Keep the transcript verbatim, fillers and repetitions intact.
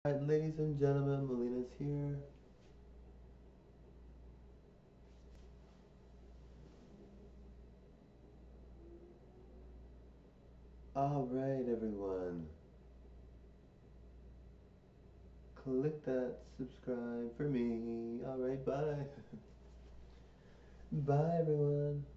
Alright, ladies and gentlemen, Melina's here. Alright, everyone. Click that subscribe for me. Alright, bye. Bye, everyone.